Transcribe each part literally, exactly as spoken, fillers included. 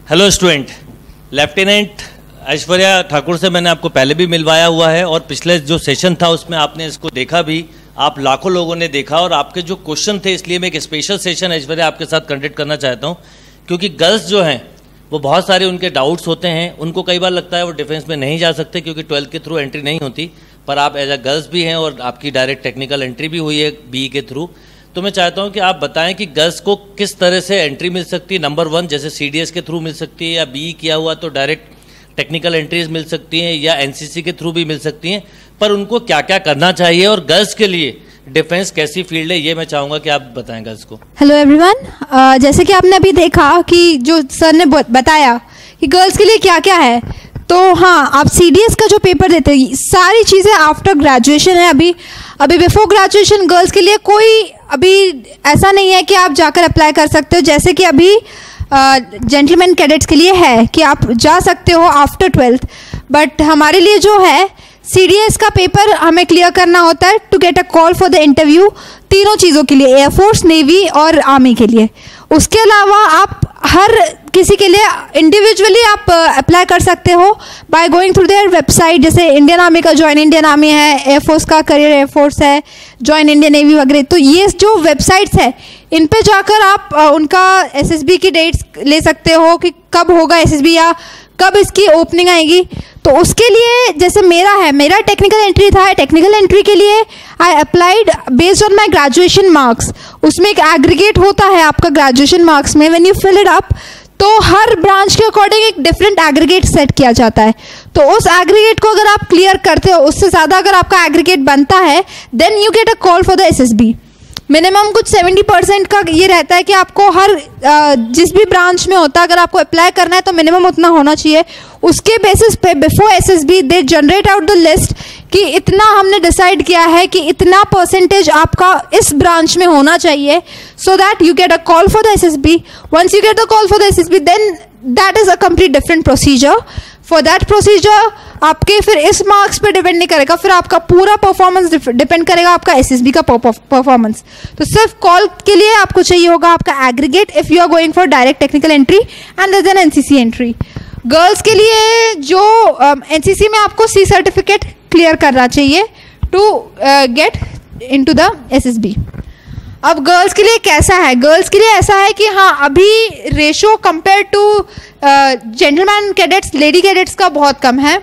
Hello student, lieutenant Aishwarya Thakur से मैंने आपको पहले भी मिलवाया हुआ है और पिछले जो सेशन था उसमें आपने इसको देखा भी, आप लाखों लोगों ने देखा और आपके जो क्वेश्चन थे, इसलिए मैं एक स्पेशल सेशन ऐश्वर्या आपके साथ कंडक्ट करना चाहता हूं, क्योंकि गर्ल्स जो हैं वो बहुत सारे उनके डाउट्स होते हैं, उनको कई बार लगता है वो डिफेंस में नहीं जा सकते क्योंकि ट्वेल्थ के थ्रू एंट्री नहीं होती, पर आप एज अ गर्ल्स भी हैं और आपकी डायरेक्ट टेक्निकल एंट्री भी हुई है बी के थ्रू। तो मैं चाहता हूं कि आप बताएं कि गर्ल्स को किस तरह से एंट्री मिल सकती है। नंबर वन, जैसे सीडीएस के थ्रू मिल सकती है या बी किया हुआ तो डायरेक्ट टेक्निकल एंट्रीज मिल सकती हैं या एनसीसी के थ्रू भी मिल सकती हैं, पर उनको क्या क्या करना चाहिए और गर्ल्स के लिए डिफेंस कैसी फील्ड है, ये मैं चाहूंगा कि आप बताएं गर्ल्स को। हेलो एवरीवन, जैसे कि आपने अभी देखा कि जो सर ने बताया कि गर्ल्स के लिए क्या क्या है, तो हाँ, आप सीडीएस का जो पेपर देते हैं सारी चीज़ें आफ्टर ग्रेजुएशन है। अभी अभी बिफोर ग्रेजुएशन गर्ल्स के लिए कोई अभी ऐसा नहीं है कि आप जाकर अप्लाई कर सकते हो, जैसे कि अभी जेंटलमैन कैडेट्स के लिए है कि आप जा सकते हो आफ्टर ट्वेल्थ, बट हमारे लिए जो है सीडीएस का पेपर हमें क्लियर करना होता है to get a call for the interview, तीनों चीज़ों के लिए, एयरफोर्स, नेवी और आर्मी के लिए। उसके अलावा आप हर किसी के लिए इंडिविजुअली आप अप्लाई कर सकते हो by going through their website, जैसे इंडियन आर्मी का ज्वाइन इंडियन आर्मी है, एयरफोर्स का करियर एयरफोर्स है, ज्वाइन इंडियन नेवी वगैरह। तो ये जो वेबसाइट्स है इन पे जाकर आप उनका एसएसबी की डेट्स ले सकते हो कि कब होगा एसएसबी या कब इसकी ओपनिंग आएगी। तो उसके लिए जैसे मेरा है, मेरा टेक्निकल एंट्री था, टेक्निकल एंट्री के लिए I applied based on my graduation marks. उसमें एक एग्रीगेट होता है आपका ग्रेजुएशन मार्क्स में, when you fill it up तो हर ब्रांच के अकॉर्डिंग एक डिफरेंट एग्रीगेट सेट किया जाता है। तो उस एग्रीगेट को अगर आप क्लियर करते हो, उससे ज़्यादा अगर आपका एग्रीगेट बनता है, then you get a call for the SSB. Minimum कुछ सेवेंटी परसेंट का ये रहता है कि आपको हर जिस भी ब्रांच में होता है अगर आपको अप्लाई करना है तो मिनिमम उतना होना चाहिए। उसके बेसिस पे before SSB they generate out the list कि इतना हमने डिसाइड किया है कि इतना परसेंटेज आपका इस ब्रांच में होना चाहिए, so that you get a call for the SSB. Once you get the call for the SSB then that is a complete different procedure. For that procedure आपके फिर इस मार्क्स पे डिपेंड नहीं करेगा, फिर आपका पूरा परफॉर्मेंस डिपेंड करेगा आपका एसएसबी का परफॉर्मेंस। तो सिर्फ कॉल के लिए आपको चाहिए होगा आपका aggregate if you are going for direct technical entry and then NCC entry. Girls के लिए जो एनसीसी uh, में आपको सी सर्टिफिकेट क्लियर करना चाहिए to get into the SSB. अब गर्ल्स के लिए कैसा है? गर्ल्स के लिए ऐसा है कि हाँ, अभी ratio compare to gentleman cadets, lady cadets का बहुत कम है।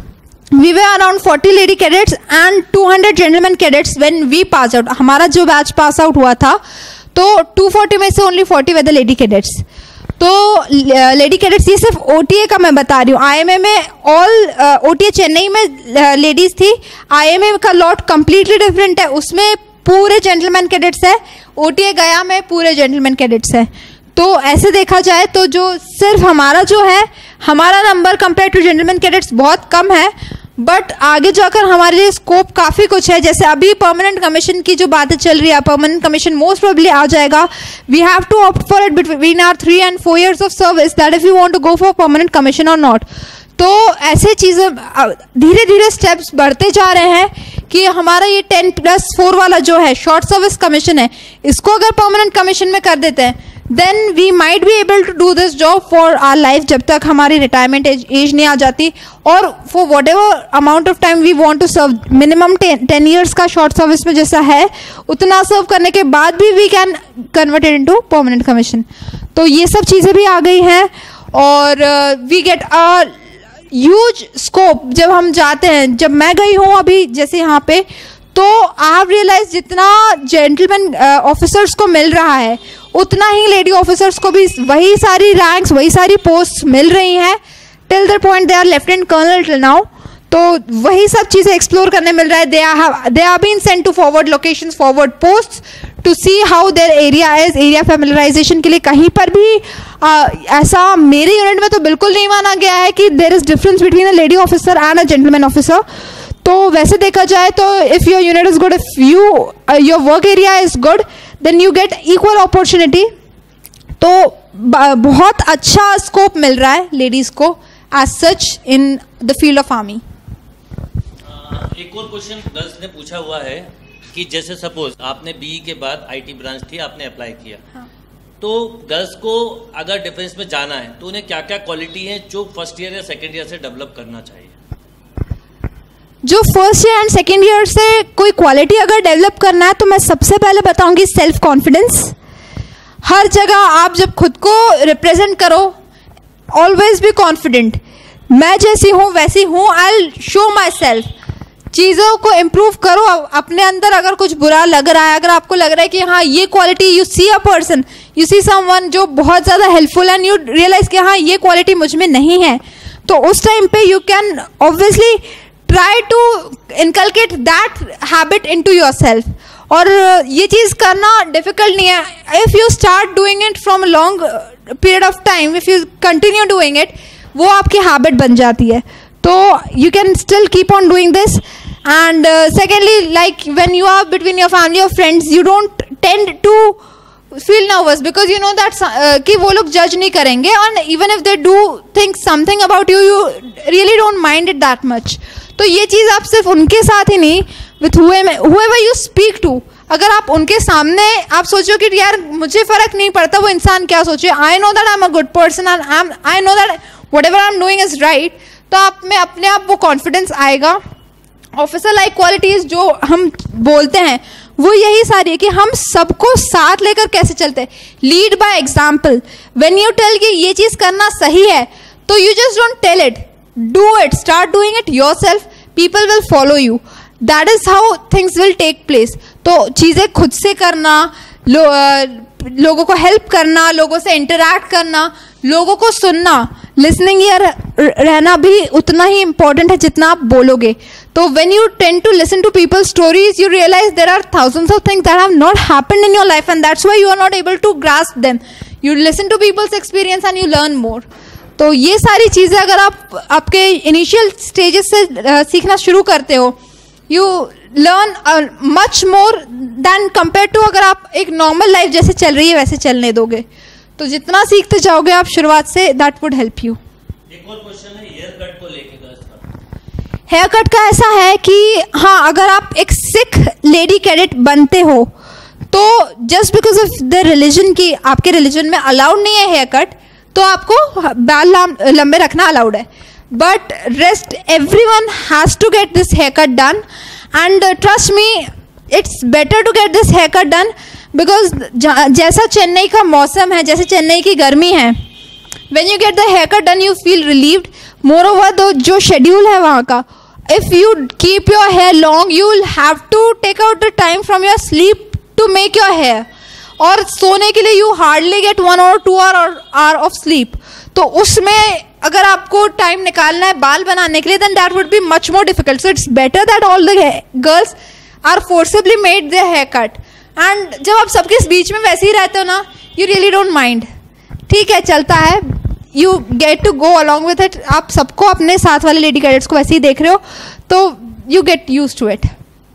We were around forty lady cadets and two hundred gentleman cadets when we pass out. हमारा जो बैच पास आउट हुआ था तो टू फोर्टी में से only forty were the lady cadets. तो लेडी कैडेट्स, ये सिर्फ ओटीए का मैं बता रही हूँ। आईएमए में ऑल ओटीए चेन्नई में लेडीज थी, आईएमए का लॉट कंप्लीटली डिफरेंट है, उसमें पूरे जेंटलमैन कैडेट्स है। ओटीए गया में पूरे जेंटलमैन कैडेट्स है। तो ऐसे देखा जाए तो जो सिर्फ हमारा जो है, हमारा number compare to gentleman cadets बहुत कम है, बट आगे जाकर हमारे लिए स्कोप काफ़ी कुछ है। जैसे अभी परमानेंट कमीशन की जो बातें चल रही है, परमानेंट कमीशन मोस्ट प्रोबेबली आ जाएगा। We have to opt for it between our three and four years of service, that if you want to go for permanent commission और नॉट। तो ऐसे चीज़ें धीरे धीरे स्टेप्स बढ़ते जा रहे हैं कि हमारा ये टेन प्लस फोर वाला जो है शॉर्ट सर्विस कमीशन है, इसको अगर परमानेंट कमीशन में कर देते हैं then we might be able to do this job for our life, जब तक हमारी रिटायरमेंट एज एज नहीं आ जाती। और for whatever amount of time we want to serve, minimum ten years का शॉर्ट सर्विस में जैसा है उतना सर्व करने के बाद भी we can convert it into permanent commission. तो ये सब चीज़ें भी आ गई हैं और we get a huge scope जब हम जाते हैं। जब मैं गई हूँ अभी जैसे यहाँ पे, तो आप रियलाइज जितना जेंटलमैन ऑफिसर्स को मिल रहा है उतना ही लेडी ऑफिसर्स को भी वही सारी रैंक्स, वही सारी पोस्ट मिल रही हैं till the point they are lieutenant colonel till now. तो वही सब चीज़ें एक्सप्लोर करने मिल रहा है। They are they are been sent to forward locations, forward posts to see how their area is. Area familiarisation के लिए कहीं पर भी आ, ऐसा मेरे यूनिट में तो बिल्कुल नहीं माना गया है कि there is difference between a lady officer and a gentleman officer. तो वैसे देखा जाए तो if your unit is good, if you your work area is good, then you get equal opportunity. तो बहुत अच्छा स्कोप मिल रहा है लेडीज़ को as such in the field of army. एक और क्वेश्चन गर्ल्स ने पूछा हुआ है कि जैसे सपोज आपने बी के बाद आईटी ब्रांच थी, आपने अप्लाई किया, हाँ। तो गर्ल्स को अगर डिफेंस में जाना है तो उन्हें क्या क्या क्वालिटी है जो फर्स्ट ईयर या सेकेंड ईयर से डेवलप करना चाहिए? जो first year and second year से कोई क्वालिटी अगर डेवलप करना है तो मैं सबसे पहले बताऊंगी सेल्फ कॉन्फिडेंस। हर जगह आप जब खुद को रिप्रेजेंट करो, ऑलवेज बी कॉन्फिडेंट। मैं जैसी हूँ वैसी हूँ, I will show myself. चीज़ों को इम्प्रूव करो अपने अंदर। अगर कुछ बुरा लग रहा है, अगर आपको लग रहा है कि हाँ ये quality, you see a person, you see someone जो बहुत ज़्यादा हेल्पफुल एंड यू रियलाइज कि हाँ ये क्वालिटी मुझ में नहीं है, तो उस टाइम पे you can obviously try to inculcate that habit into yourself. और ये चीज़ करना डिफिकल्ट नहीं है। If you start doing it from a long period of time, if you continue doing it, वो आपकी हैबिट बन जाती है। तो you can still keep on doing this. And secondly, like when you are between your family और friends, you don't tend to feel nervous because you know that कि वो लोग जज नहीं करेंगे, and even if they do think something about you, you really don't mind it that much. तो ये चीज़ आप सिर्फ उनके साथ ही नहीं, with whoever you speak to, अगर आप उनके सामने आप सोचो कि यार मुझे फ़र्क नहीं पड़ता वो इंसान क्या सोचे, I know that I am a good person and I am I know that whatever I am doing is right, तो आप में अपने आप वो कॉन्फिडेंस आएगा। ऑफिसर लाइक क्वालिटीज़ जो हम बोलते हैं वो यही सारी है कि हम सबको साथ लेकर कैसे चलते हैं। Lead by example. When you tell कि ये चीज़ करना सही है, तो you just don't tell it, do it, start doing it yourself, people will follow you. That is how things will take place. तो चीज़ें खुद से करना, लो, लोगों को हेल्प करना, लोगों से इंटरैक्ट करना, लोगों को सुनना, लिसनिंग ईयर रहना भी उतना ही इम्पॉर्टेंट है जितना आप बोलोगे। तो when you tend to listen to people's stories, you realise there are thousands of things that have not happened in your life and that's why you are not able to grasp them. You listen to people's experience and you learn more. तो ये सारी चीज़ें अगर आप आपके initial stages से uh, सीखना शुरू करते हो, you learn much more than compare to अगर आप एक नॉर्मल लाइफ जैसे चल रही है वैसे चलने दोगे। तो जितना सीखते जाओगे आप शुरुआत से, दैट वुड हेल्प यू। एक और क्वेश्चन है हेयर कट को लेकर। हेयर कट का ऐसा है कि हाँ, अगर आप एक सिख लेडी कैडेट बनते हो तो just because of the religion की, आपके रिलीजन में अलाउड नहीं है हेयर कट, तो आपको बाल लंबे रखना अलाउड है। But rest everyone has to get this hair cut done and trust me, it's better to get this hair cut done because जैसा चेन्नई का मौसम है, जैसे चेन्नई की गर्मी है, when you get the hair cut done you feel relieved. Moreover though जो schedule है वहाँ का, if you keep your hair long you will have to take out the time from your sleep to make your hair, और सोने के लिए you hardly get one और two hour hour of sleep. तो उसमें अगर आपको टाइम निकालना है बाल बनाने के लिए, then that would be much more difficult. So it's better that all the girls are forcibly made their hair cut. And जब आप सबके बीच में वैसे ही रहते हो ना, यू रियली डोंट माइंड, ठीक है चलता है, you get to go along with it. आप सबको अपने साथ वाले लेडी कैडेट्स को वैसे ही देख रहे हो, तो you get use to it.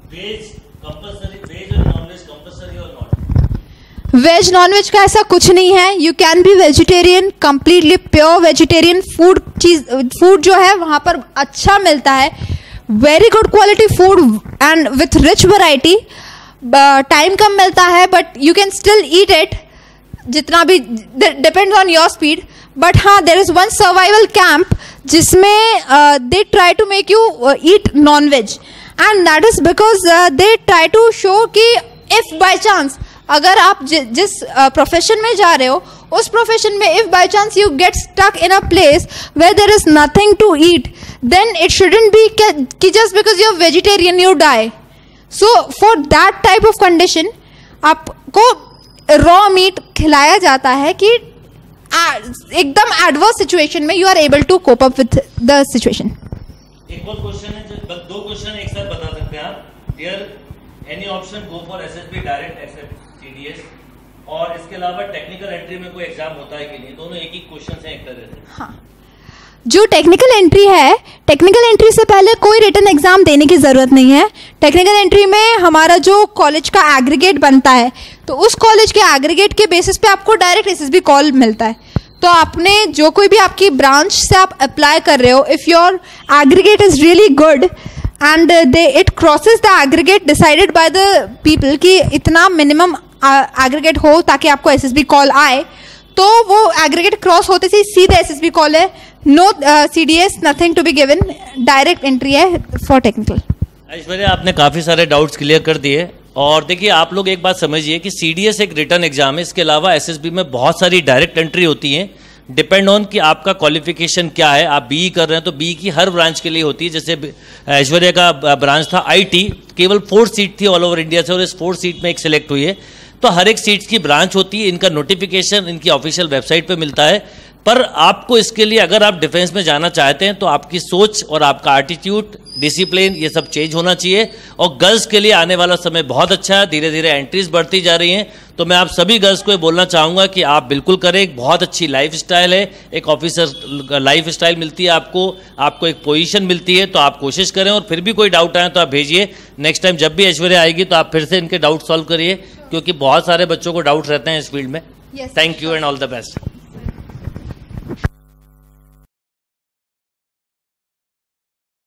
Veg non veg का ऐसा कुछ नहीं है, you can be vegetarian, completely pure vegetarian. Food चीज फूड जो है वहाँ पर अच्छा मिलता है, very good quality food and with rich variety. Time कम मिलता है but you can still eat it, जितना भी depends on your speed. But हाँ, there is one survival camp जिसमें they try to make you eat non veg, and that is because they try to show कि if by chance अगर आप जि, जिस profession uh, में जा रहे हो, उस प्रोफेशन में if by chance you get stuck in a place where there is nothing to eat, then it shouldn't be कि just because you are vegetarian you die. So for that type of condition आपको raw meat खिलाया जाता है कि एकदम adverse situation में you are able to cope up with the situation. एक और क्वेश्चन है, जो दो क्वेश्चन एक साथ बता सकते हैं आप। Dear any option go for SSB direct except CDS, और इसके अलावा टेक्निकल एंट्री में कोई एग्जाम होता है कि नहीं? दोनों एक ही क्वेश्चन से एक तरह से। हाँ, जो टेक्निकल एंट्री है, टेक्निकल एंट्री से पहले कोई रिटन एग्जाम देने की ज़रूरत नहीं है। टेक्निकल एंट्री में हमारा जो कॉलेज का एग्रीगेट बनता है, तो उस कॉलेज के एग्रीगेट के बेसिस पे आपको डायरेक्ट एसएसबी कॉल मिलता है। तो आपने जो कोई भी आपकी ब्रांच से आप अप्लाई कर रहे हो, if your aggregate is really good and they it crosses the aggregate decided by the people कि इतना मिनिमम एग्रीगेट हो ताकि आपको एसएसबी कॉल आए, तो वो एग्रीगेट क्रॉस होते से सीधे एसएसबी कॉल है, no CDS, nothing to be given, direct entry है फॉर टेक्निकल। ऐश्वर्या, आपने काफ़ी सारे डाउट्स क्लियर कर दिए। और देखिए, आप लोग एक बात समझिए कि सीडीएस एक रिटर्न एग्जाम है, इसके अलावा एसएसबी में बहुत सारी डायरेक्ट एंट्री होती है, डिपेंड ऑन कि आपका क्वालिफिकेशन क्या है। आप बीई कर रहे हैं तो बीई की हर ब्रांच के लिए होती है। जैसे ऐश्वर्या का ब्रांच था आईटी, केवल फोर सीट थी ऑल ओवर इंडिया से और इस फोर सीट में एक सिलेक्ट हुई है। तो हर एक सीट की ब्रांच होती है, इनका नोटिफिकेशन इनकी ऑफिशियल वेबसाइट पे मिलता है। पर आपको इसके लिए अगर आप डिफेंस में जाना चाहते हैं तो आपकी सोच और आपका एटीट्यूड, डिसिप्लिन, ये सब चेंज होना चाहिए। और गर्ल्स के लिए आने वाला समय बहुत अच्छा है, धीरे धीरे एंट्रीज बढ़ती जा रही हैं। तो मैं आप सभी गर्ल्स को ये बोलना चाहूँगा कि आप बिल्कुल करें, एक बहुत अच्छी लाइफ स्टाइल है, एक ऑफिसर लाइफ स्टाइल मिलती है आपको, आपको एक पोजीशन मिलती है। तो आप कोशिश करें, और फिर भी कोई डाउट आए तो आप भेजिए। नेक्स्ट टाइम जब भी ऐश्वर्या आएगी तो आप फिर से इनके डाउट सॉल्व करिए, क्योंकि बहुत सारे बच्चों को डाउट रहते हैं इस फील्ड में। Thank you and all the best.